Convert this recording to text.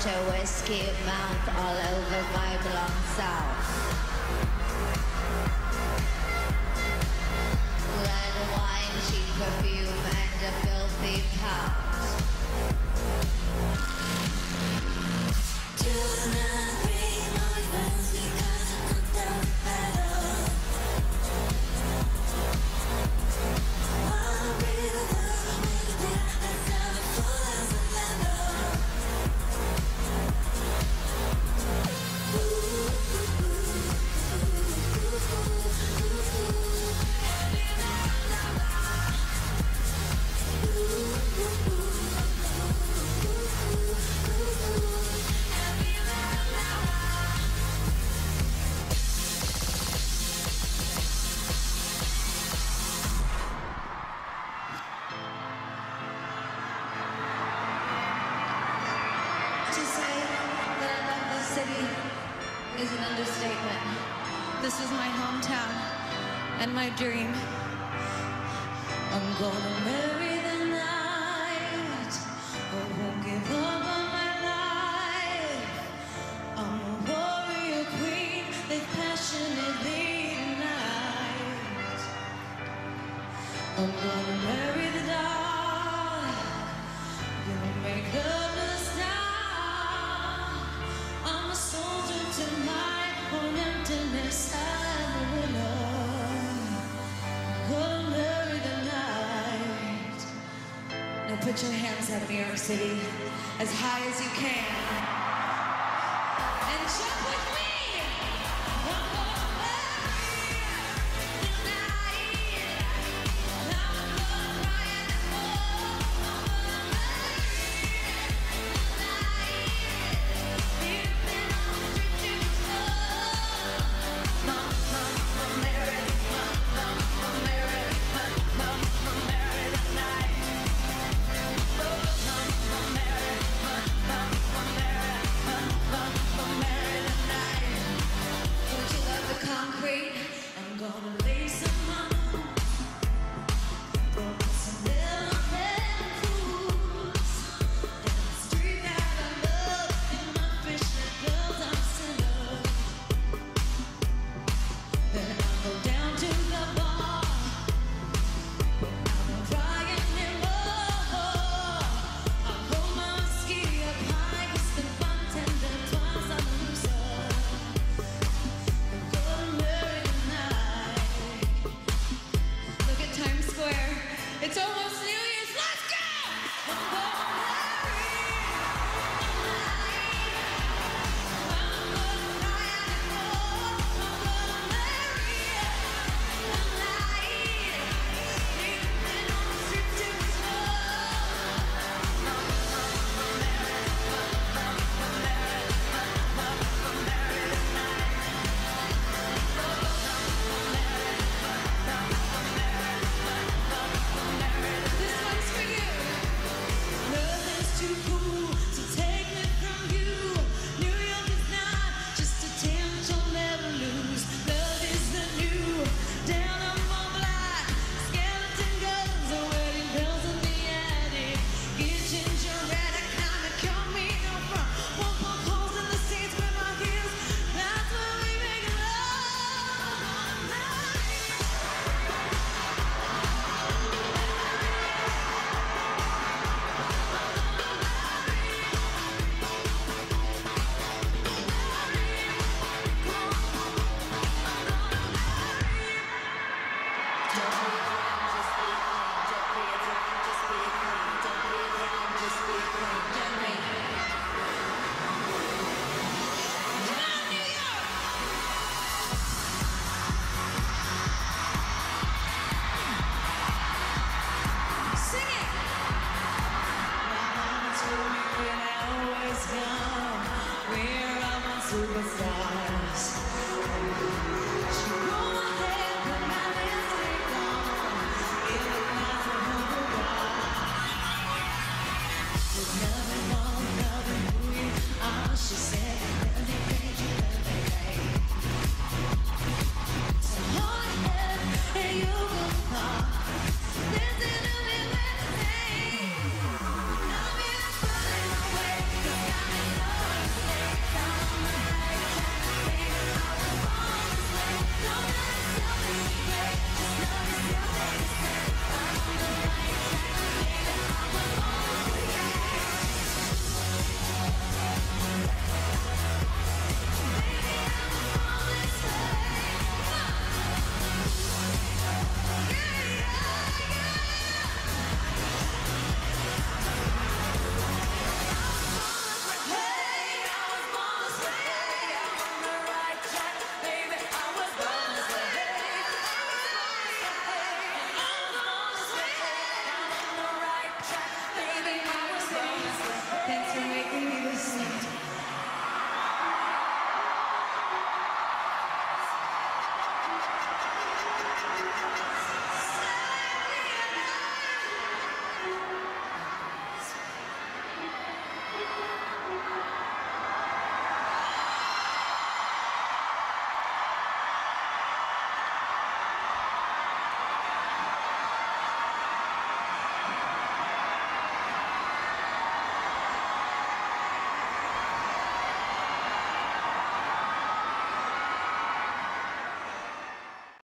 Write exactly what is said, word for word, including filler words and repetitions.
your whiskey mouth all over my long south. Red wine, cheap perfume, and a filthy pout. Do not bring my friends because I'm done better. I'll be the one with the death that's never full as a leather. Ooh, ooh, ooh, ooh, ooh, ooh, ooh. Heavy metal lover. Ooh, ooh, ooh. Is an understatement. This is my hometown and my dream. I'm gonna marry the night. I won't give up on my life. I'm a warrior queen that passionately unite. I'm gonna marry the dark. Gonna make love to the star. I'm a soldier to my own emptiness. I'm a winner. Gonna marry the night. Now put your hands up, New York City, as high as you can, and jump with me. I'm gonna marry the night. I'm gonna cry and fall. I'm gonna marry the night. You've been on the street too slow. Mom, mom, mom, marry, mom, mom, mom, marry, mom, mom, mom, marry the night. Oh, mom, mom, marry, mom, mom, mom, marry, mom, mom, mom, marry the night. Don't you love the concrete? I'm gonna lay some mountains, broken some little red fools. Down the street that I love, in my fishnet gloves I'm sinner. Then I'll go down to the bar, I'm crying anymore. I'll hold my whiskey up high, 'cause the bartender twice I'm a loser. I'm gonna marry the night. Look at Times Square. It's almost New Year's. Let's go! I'm gonna marry the night. I'm gonna cry anymore. I'm gonna marry the night. You've been on the street too slow. Mom, mom, mom, marry, mom, mom, mom, marry, mom, mom, mom, marry the night. Oh, mom, mom, marry, mom, mom, mom, marry, mom, mom, mom, marry the night. This one's for you. Nothing's too cool to take me from you. New York is not just a town you'll never lose. Love is the new down on my block. Skeleton guns are wedding bells in the attic. Get gingerbread, kind of call me no front. Won't poke holes in the seats with my heels. That's where we make love all night. Superstars. She rolled my hair, put my lipstick on. It looked nice and humble pie. There's nothing wrong with loving who you are, she said.